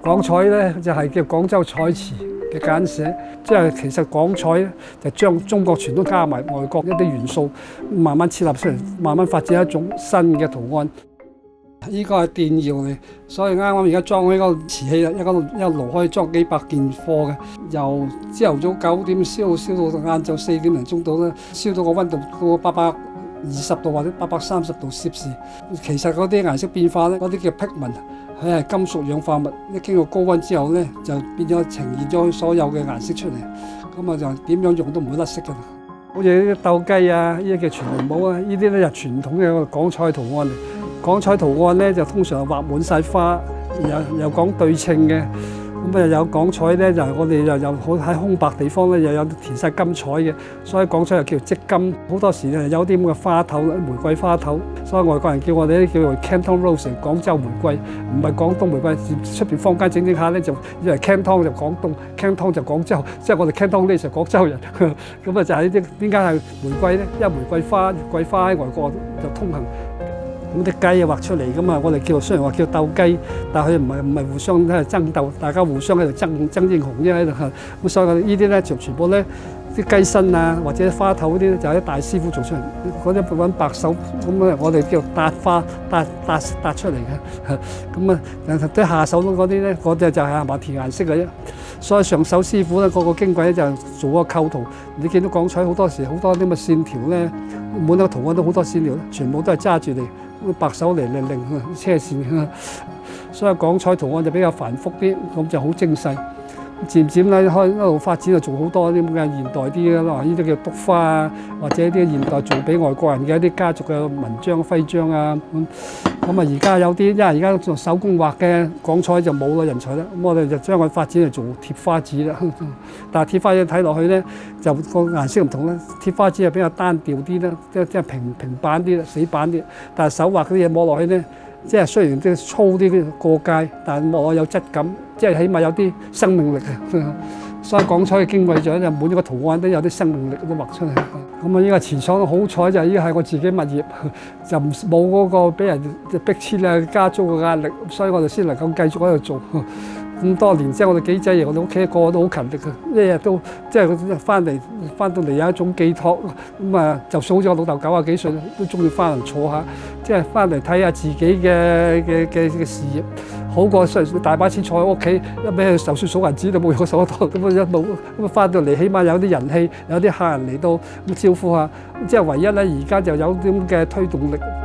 廣彩咧就係叫廣州彩瓷嘅簡寫，即係其實廣彩咧就將中國傳統加埋外國一啲元素，慢慢設立出嚟，慢慢發展一種新嘅圖案。呢個係電窯嚟，所以啱啱而家裝呢個瓷器啦，一路可以裝幾百件貨嘅，由朝頭早9點燒到晏晝4點零鐘度啦，燒到個溫度到820度或者830度攝氏。其實嗰啲顏色變化咧，嗰啲叫 pigment，佢係金屬氧化物，一經過高溫之後咧，就變咗呈現咗所有嘅顏色出嚟。咁啊就點樣用都唔會甩色㗎。好似呢啲鬥雞啊，呢啲叫傳靈帽啊，呢啲咧就傳統嘅廣彩圖案嚟。廣彩圖案咧就通常係畫滿晒花，又講對稱嘅。咁啊有廣彩咧就我哋又有好喺空白地方咧又有填晒金彩嘅，所以廣彩又叫做織金。好多時有啲咁嘅花頭，玫瑰花頭，所以外國人叫我哋啲叫做 Canton Rose， 廣州玫瑰，唔係廣東玫瑰。出邊坊間整下咧就以為 Canton 就廣東 ，Canton 就廣州，即係我哋 Canton 呢就廣州人。咁啊就係呢啲點解係玫瑰咧？因為玫瑰花喺外國就通行。咁啲雞啊畫出嚟㗎嘛，我哋叫雖然話叫鬥雞，但係佢唔係互相喺度爭鬥，大家互相喺度爭英雄啫喺度。咁所以呢啲咧就全部咧啲雞身啊或者花頭嗰啲咧就係啲大師傅做出嚟，嗰啲揾白手咁啊，我哋叫搭花搭出嚟嘅。咁啊，啲下手嗰啲咧，嗰啲就係馬填顏色嘅啫。所以上手師傅咧，個矜貴咧就做個構圖。你見到廣彩好多時好多啲咁嘅線條咧，每個圖案都好多線條，全部都係揸住嚟。白手嚟車線，所以廣彩圖案就比較繁複啲，咁就好精細。漸漸咧開一路發展就做好多啲咁嘅現代啲嘅咯，呢啲叫篤花啊，或者啲現代做俾外國人嘅一啲家族嘅紋章、徽章啊咁啊，而家有啲因為而家做手工畫嘅廣彩就冇啦人才啦，咁我哋就將佢發展嚟做貼花紙啦。但係貼花紙睇落去咧，就個顏色唔同啦。貼花紙係比較單調啲啦，即係平板啲、死板啲。但係手畫嗰啲嘢摸落去咧，即係雖然即係粗啲過界，但係摸落有質感，即係起碼有啲生命力啊！所以廣彩嘅矜貴咗就每一個圖案都有啲生命力都畫出嚟。咁啊，呢個瓷廠好彩就係呢個係我自己物業，就冇嗰個俾人逼遷啊、加租嘅壓力，所以我哋先能夠繼續喺度做咁多年。即係我哋幾仔爺，我哋屋企個個都好勤力嘅，一日都即係翻到嚟有一種寄託。咁啊，就算好似我老豆90幾歲都中意翻嚟坐下，即係翻嚟睇下自己嘅事業。好過大把錢坐喺屋企，一俾佢就算數銀紙都冇用手得多，咁啊翻到嚟起碼有啲人氣，有啲客人嚟到咁招呼下，即係唯一咧而家就有啲咁嘅推動力。